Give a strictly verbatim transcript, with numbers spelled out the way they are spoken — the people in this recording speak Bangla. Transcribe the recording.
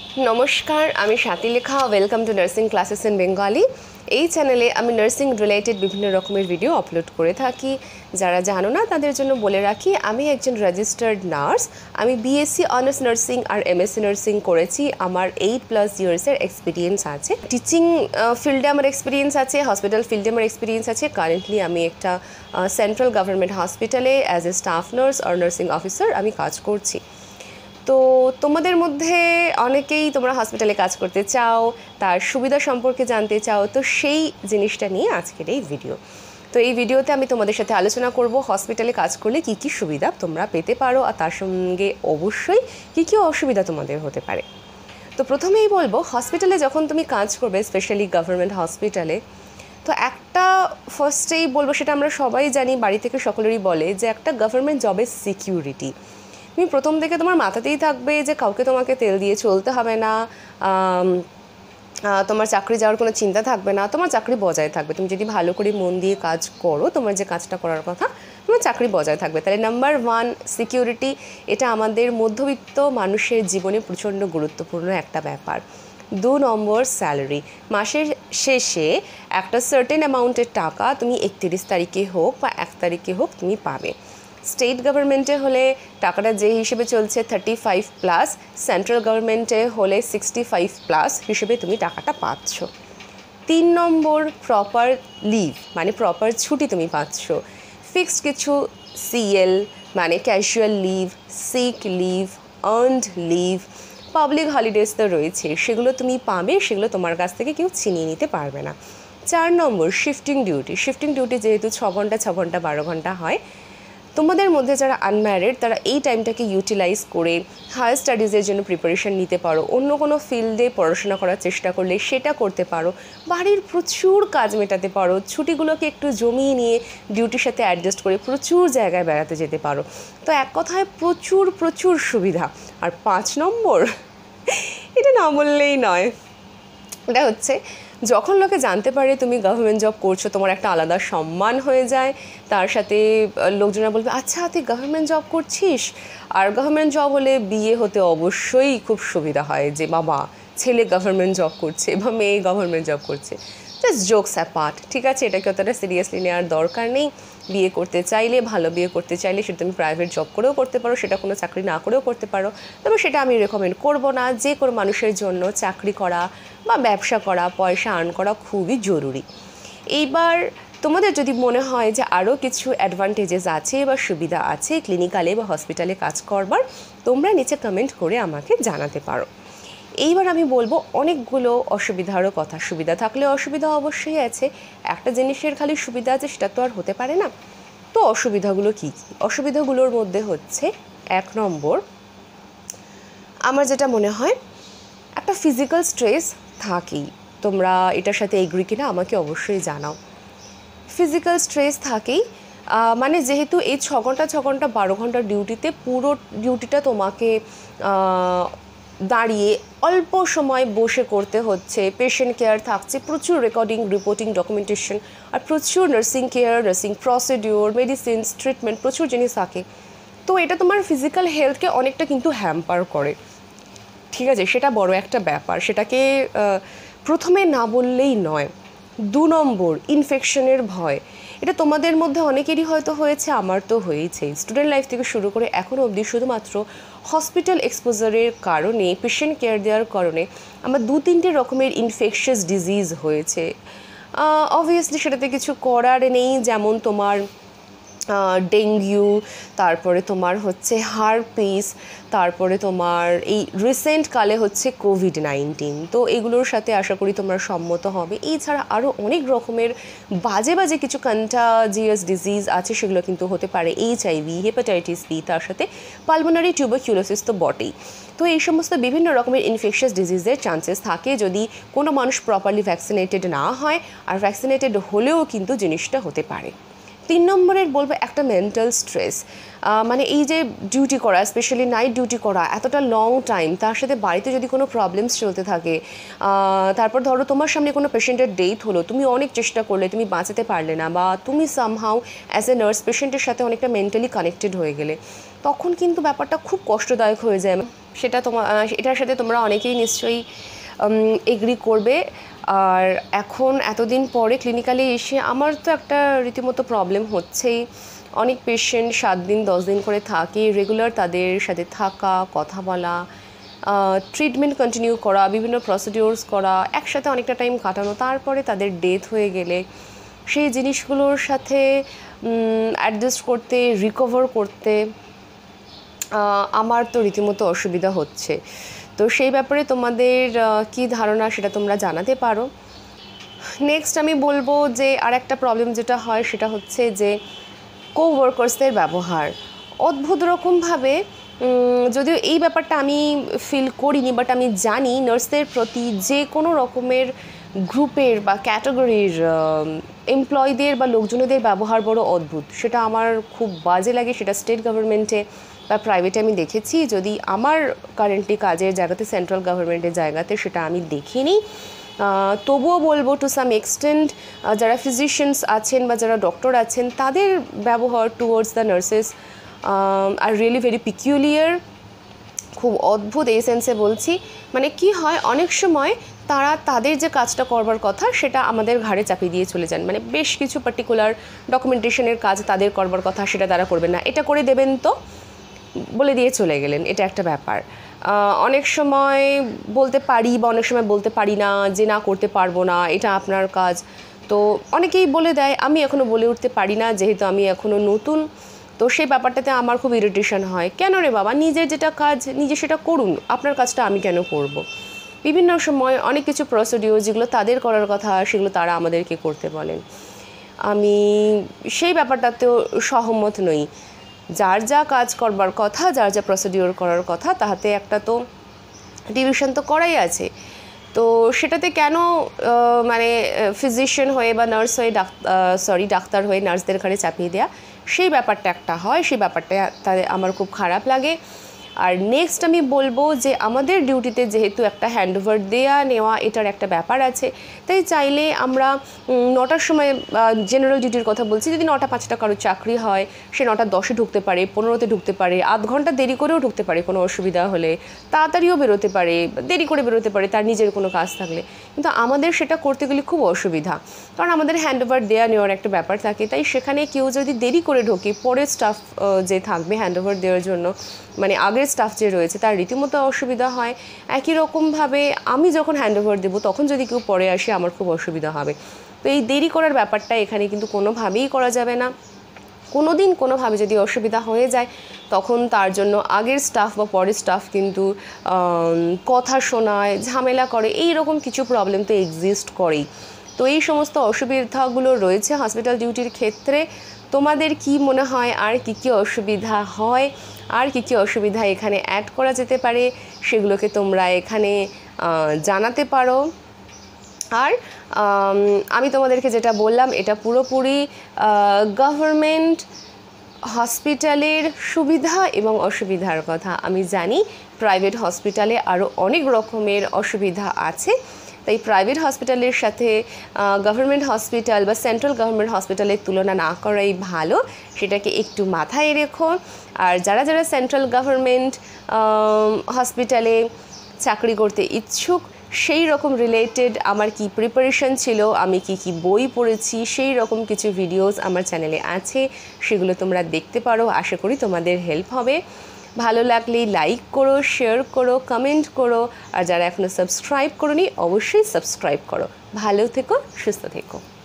নমস্কার, আমি Swatilekha. Welcome to nursing classes in Bengali. এই চ্যানেলে আমি নার্সিং রিলেটেড বিভিন্ন রকমের ভিডিও আপলোড করে থাকি। যারা জানো না তাদের জন্য বলে রাখি, আমি একজন রেজিস্টার্ড নার্স। আমি বিএসসি অনার্স নার্সিং আর এমএসসি নার্সিং করেছি। আমার এইট প্লাস ইয়ার্সের এক্সপিরিয়েন্স আছে। টিচিং ফিল্ডে আমার এক্সপিরিয়েন্স আছে, হসপিটাল ফিল্ডে আমার এক্সপিরিয়েন্স আছে। কারেন্টলি আমি একটা সেন্ট্রাল গভর্নমেন্ট হসপিটালে অ্যাজ এ স্টাফ নার্স আর নার্সিং অফিসার আমি কাজ করছি। তো তোমাদের মধ্যে অনেকেই তোমরা হসপিটালে কাজ করতে চাও, তার সুবিধা সম্পর্কে জানতে চাও, তো সেই জিনিসটা নিয়ে আজকের এই ভিডিও। তো এই ভিডিওতে আমি তোমাদের সাথে আলোচনা করব হসপিটালে কাজ করলে কি কি সুবিধা তোমরা পেতে পারো, আর তার সঙ্গে অবশ্যই কি কি অসুবিধা তোমাদের হতে পারে। তো প্রথমেই বলবো, হসপিটালে যখন তুমি কাজ করবে, স্পেশালি গভর্নমেন্ট হসপিটালে, তো একটা ফার্স্টেই বলবো, সেটা আমরা সবাই জানি, বাড়ি থেকে সকলেরই বলে যে একটা গভর্নমেন্ট জবের সিকিউরিটি। তুমি প্রথম থেকে তোমার মাথাতেই থাকবে যে কাউকে তোমাকে তেল দিয়ে চলতে হবে না, তোমার চাকরি যাওয়ার কোনো চিন্তা থাকবে না, তোমার চাকরি বজায় থাকবে। তুমি যদি ভালো করে মন দিয়ে কাজ করো, তোমার যে কাজটা করার কথা, তোমার চাকরি বজায় থাকবে। তাহলে নাম্বার ওয়ান, সিকিউরিটি। এটা আমাদের মধ্যবিত্ত মানুষের জীবনে প্রচণ্ড গুরুত্বপূর্ণ একটা ব্যাপার। দু নম্বর, স্যালারি। মাসের শেষে একটা সার্টেন অ্যামাউন্টের টাকা তুমি একত্রিশ তারিখে হোক বা এক তারিখে হোক তুমি পাবে। স্টেট গভর্নমেন্টে হলে টাকাটা যে হিসেবে চলছে থার্টি ফাইভ প্লাস, সেন্ট্রাল গভর্নমেন্টে হলে সিক্সটি ফাইভ প্লাস হিসেবে তুমি টাকাটা পাচ্ছ। তিন নম্বর, প্রপার লিভ, মানে প্রপার ছুটি তুমি পাচ্ছ। ফিক্সড কিছু সিএল মানে casual leave, sick leave, earned leave, public holidays তো রয়েছে, সেগুলো তুমি পাবে, সেগুলো তোমার কাছ থেকে কেউ ছিনিয়ে নিতে পারবে না। চার নম্বর, শিফটিং ডিউটি। শিফটিং ডিউটি যেহেতু ছ ঘন্টা ছ ঘন্টা বারো ঘন্টা হয়, তোমাদের মধ্যে যারা আনম্যারিড তারা এই টাইমটাকে ইউটিলাইজ করে হায়ার স্টাডিজের জন্য প্রিপারেশন নিতে পারো, অন্য কোনো ফিল্ডে পড়াশোনা করার চেষ্টা করলে সেটা করতে পারো, বাড়ির প্রচুর কাজ মেটাতে পারো, ছুটিগুলোকে একটু জমিয়ে নিয়ে ডিউটির সাথে অ্যাডজাস্ট করে প্রচুর জায়গায় বেড়াতে যেতে পারো। তো এক কথায় প্রচুর প্রচুর সুবিধা। আর পাঁচ নম্বর, এটা না বললেই নয়, এটা হচ্ছে যখন লোকে জানতে পারে তুমি গভর্নমেন্ট জব করছো, তোমার একটা আলাদা সম্মান হয়ে যায়। তার সাথে লোকজনরা বলবে, আচ্ছা তুই গভর্নমেন্ট জব করছিস। আর গভর্নমেন্ট জব হলে বিয়ে হতে অবশ্যই খুব সুবিধা হয়, যে বাবা ছেলে গভর্নমেন্ট জব করছে বা মেয়ে গভর্নমেন্ট জব করছে। জাস্ট জোকস অ্যাপার্ট, ঠিক আছে, এটাকে অতটা সিরিয়াসলি নেওয়ার দরকার নেই। বিয়ে করতে চাইলে, ভালো বিয়ে করতে চাইলে সেটা তুমি প্রাইভেট জব করেও করতে পারো, সেটা কোনো চাকরি না করেও করতে পারো। তবে সেটা আমি রেকমেন্ড করব না। যে কোনো মানুষের জন্য চাকরি করা বা ব্যবসা করা, পয়সা আর্ন করা খুবই জরুরি। এইবার তোমাদের যদি মনে হয় যে আরও কিছু অ্যাডভান্টেজেস আছে বা সুবিধা আছে ক্লিনিক্যালে বা হসপিটালে কাজ করবার, তোমরা নিচে কমেন্ট করে আমাকে জানাতে পারো। এইবার আমি বলবো অনেকগুলো অসুবিধারও কথা। সুবিধা থাকলে অসুবিধা অবশ্যই আছে, একটা জিনিসের খালি সুবিধা আছে সেটা তো আর হতে পারে না। তো অসুবিধাগুলো কী কী? অসুবিধাগুলোর মধ্যে হচ্ছে, এক নম্বর, আমার যেটা মনে হয় একটা ফিজিক্যাল স্ট্রেস থাকেই। তোমরা এটার সাথে এগ্রি কিনা আমাকে অবশ্যই জানাও। ফিজিক্যাল স্ট্রেস থাকেই, মানে যেহেতু এই ছ ঘন্টা ছ ঘন্টা বারো ঘন্টার ডিউটিতে পুরো ডিউটিটা তোমাকে দাঁড়িয়ে অল্প সময় বসে করতে হচ্ছে, পেশেন্ট কেয়ার থাকছে, প্রচুর রেকর্ডিং, রিপোর্টিং, ডকুমেন্টেশন, আর প্রচুর nursing care, nursing procedure, medicines, treatment, প্রচুর জিনিস থাকে। তো এটা তোমার ফিজিক্যাল হেলথকে অনেকটা কিন্তু হ্যাম্পার করে, ঠিক আছে, সেটা বড় একটা ব্যাপার, সেটাকে প্রথমে না বললেই নয়। দু নম্বর, ইনফেকশনের ভয়। এটা তোমাদের মধ্যে অনেকেরই হয়তো হয়েছে, আমার তো হয়েছে। স্টুডেন্ট লাইফ থেকে শুরু করে এখনও অবধি শুধুমাত্র হসপিটাল এক্সপোজারের কারণে, পেশেন্ট কেয়ার দেওয়ার কারণে আমার দু তিনটে রকমের ইনফেকশাস ডিজিজ হয়েছে। অবভিয়াসলি সেটাতে কিছু করার নেই, যেমন তোমার ডেঙ্গু, তারপরে তোমার হচ্ছে হারপিস, তারপরে তোমার এই রিসেন্ট কালে হচ্ছে কোভিড নাইন্টিন। তো এগুলোর সাথে আশা করি তোমরা সম্মত হবে। এছাড়া আরও অনেক রকমের বাজে বাজে কিছু কন্টাজিয়াস ডিজিজ আছে, সেগুলো কিন্তু হতে পারে এইচআইভি, হেপাটাইটিস বি, তার সাথে পালমোনারি টিউবারকিউলোসিস তো বটেই। তো এই সমস্ত বিভিন্ন রকমের ইনফেকশাস ডিজিজের চান্সেস থাকে যদি কোনো মানুষ প্রপারলি ভ্যাকসিনেটেড না হয়, আর ভ্যাকসিনেটেড হলেও কিন্তু জিনিসটা হতে পারে। তিন নম্বরের বলবো একটা মেন্টাল স্ট্রেস, মানে এই যে ডিউটি করা, স্পেশালি নাইট ডিউটি করা এতটা লং টাইম, তার সাথে বাড়িতে যদি কোনো প্রবলেমস চলতে থাকে, তারপর ধরো তোমার সামনে কোনো পেশেন্টের ডেথ হলো, তুমি অনেক চেষ্টা করলে, তুমি বাঁচাতে পারলে না, বা তুমি সামহাউ অ্যাজ এ নার্স পেশেন্টের সাথে অনেকটা মেন্টালি কানেক্টেড হয়ে গেলে, তখন কিন্তু ব্যাপারটা খুব কষ্টদায়ক হয়ে যায়। সেটা তোমার এটার সাথে তোমরা অনেকেই নিশ্চয়ই এগ্রি করবে। আর এখন এতদিন পরে ক্লিনিক্যালে এসে আমার তো একটা রীতিমতো প্রবলেম হচ্ছেই। অনেক পেশেন্ট সাত দিন দশ দিন করে থাকে, রেগুলার তাদের সাথে থাকা, কথা বলা, ট্রিটমেন্ট কন্টিনিউ করা, বিভিন্ন প্রসিডিওরস করা, একসাথে অনেকটা টাইম কাটানো, তারপরে তাদের ডেথ হয়ে গেলে সেই জিনিসগুলোর সাথে অ্যাডজাস্ট করতে, রিকভার করতে আমার তো রীতিমতো অসুবিধা হচ্ছে। তো সেই ব্যাপারে তোমাদের কি ধারণা সেটা তোমরা জানাতে পারো। নেক্সট আমি বলবো যে আর একটা প্রবলেম যেটা হয় সেটা হচ্ছে যে কো ওয়ার্কার্সদের ব্যবহার অদ্ভুত রকমভাবে, যদিও এই ব্যাপারটা আমি ফিল করিনি, বাট আমি জানি নার্সদের প্রতি যে কোনো রকমের গ্রুপের বা ক্যাটাগরির এমপ্লয়ীদের বা লোকজনদের ব্যবহার বড় অদ্ভুত। সেটা আমার খুব বাজে লাগে, সেটা স্টেট গভর্নমেন্টে বা প্রাইভেটে আমি দেখেছি। যদি আমার কারেন্টলি কাজের জায়গাতে, সেন্ট্রাল গভর্নমেন্টের জায়গাতে সেটা আমি দেখিনি। তবুও বলবো টু সাম এক্সটেন্ট যারা ফিজিশিয়ানস আছেন বা যারা ডক্টর আছেন তাদের ব্যবহার towards the nurses are really very peculiar, খুব অদ্ভুত। এই সেন্সে বলছি, মানে কি হয় অনেক সময় তারা তাদের যে কাজটা করবার কথা সেটা আমাদের ঘাড়ে চাপিয়ে দিয়ে চলে যান। মানে বেশ কিছু পার্টিকুলার ডকুমেন্টেশনের কাজ তাদের করবার কথা সেটা তারা করবেন না, এটা করে দেবেন তো বলে দিয়ে চলে গেলেন, এটা একটা ব্যাপার। অনেক সময় বলতে পারি বা অনেক সময় বলতে পারি না যে না করতে পারবো না, এটা আপনার কাজ। তো অনেকেই বলে দেয়, আমি এখনও বলে উঠতে পারি না যেহেতু আমি এখনও নতুন। তো সেই ব্যাপারটাতে আমার খুব ইরিটেশন হয়, কেন রে বাবা, নিজের যেটা কাজ নিজে সেটা করুন, আপনার কাজটা আমি কেন করব। বিভিন্ন সময় অনেক কিছু প্রসিডিওর যেগুলো তাদের করার কথা সেগুলো তারা আমাদেরকে করতে বলেন। আমি সেই ব্যাপারটাতেও সহমত নই। যার যা কাজ করবার কথা, যার যা প্রসিডিওর করার কথা, তাহাতে একটা তো ডিভিশন তো করাই আছে। তো সেটাতে কেন মানে ফিজিশিয়ান হয়ে বা নার্স হয়ে ডাক্তার সরি ডাক্তার হয়ে নার্সদের ঘাড়ে চাপিয়ে দেওয়া, সেই ব্যাপারটা একটা হয়, সেই ব্যাপারটা তাদের আমার খুব খারাপ লাগে। আর নেক্সট আমি বলবো যে আমাদের ডিউটিতে যেহেতু একটা হ্যান্ডওভার দেয়া নেওয়া এটার একটা ব্যাপার আছে, তাই চাইলে আমরা নটার সময় জেনারেল ডিউটির কথা বলছি, যদি নটা পাঁচটা কারো চাকরি হয় সে নটা দশে ঢুকতে পারে, পনেরোতে ঢুকতে পারে, আধ ঘন্টা দেরি করেও ঢুকতে পারে কোনো অসুবিধা হলে, তাড়াতাড়িও বেরোতে পারে, দেরি করে বেরোতে পারে তার নিজের কোনো কাজ থাকলে। কিন্তু আমাদের সেটা করতে গেলে খুব অসুবিধা, কারণ আমাদের হ্যান্ডওভার দেওয়া নেওয়ার একটা ব্যাপার থাকে। তাই সেখানে কেউ যদি দেরি করে ঢোকে, পরের স্টাফ যে থাকবে হ্যান্ডওভার দেওয়ার জন্য, মানে আগের স্টাফ যে রয়েছে তার রীতিমতো অসুবিধা হয়। একই রকমভাবে আমি যখন হ্যান্ডওভার দেবো তখন যদি কেউ পরে আসে আমার খুব অসুবিধা হবে। তো এই দেরি করার ব্যাপারটা এখানে কিন্তু কোনোভাবেই করা যাবে না। কোনো দিন কোনোভাবে যদি অসুবিধা হয়ে যায় তখন তার জন্য আগের স্টাফ বা পরের স্টাফ কিন্তু কথা শোনায়, ঝামেলা করে, এই রকম কিছু প্রবলেম তো এক্সিস্ট করেই। তো এই সমস্ত অসুবিধাগুলো রয়েছে হসপিটাল ডিউটির ক্ষেত্রে। তোমাদের কি মনে হয় আর কি কি অসুবিধা হয়, আর কি কি অসুবিধা এখানে অ্যাড করা যেতে পারে, সেগুলোকে তোমরা এখানে জানাতে পারো। আর আমি তোমাদেরকে যেটা বললাম এটা পুরোপুরি গভর্নমেন্ট হসপিটালের সুবিধা এবং অসুবিধার কথা। আমি জানি প্রাইভেট হসপিটালে আরও অনেক রকমের অসুবিধা আছে, তাই প্রাইভেট হসপিটালের সাথে গভর্নমেন্ট হসপিটাল বা সেন্ট্রাল গভর্নমেন্ট হসপিটালের তুলনা না করাই ভালো, সেটাকে একটু মাথায় রেখো। আর যারা যারা সেন্ট্রাল গভর্নমেন্ট হসপিটালে চাকরি করতে ইচ্ছুক, সেই রকম রিলেটেড আমার কি প্রিপারেশন ছিল, আমি কি কি বই পড়েছি, সেই রকম কিছু ভিডিওস আমার চ্যানেলে আছে, সেগুলো তোমরা দেখতে পারো। আশা করি তোমাদের হেল্প হবে। ভালো লাগলে লাইক করো, শেয়ার করো, কমেন্ট করো, আর যারা এখনও সাবস্ক্রাইব করোনি অবশ্যই সাবস্ক্রাইব করো। ভালো থেকো, সুস্থ থেকো।